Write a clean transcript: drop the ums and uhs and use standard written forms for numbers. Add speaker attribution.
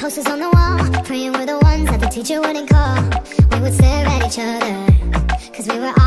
Speaker 1: posters on the wall, praying we're the ones that the teacher wouldn't call. We would stare at each other, cause we were all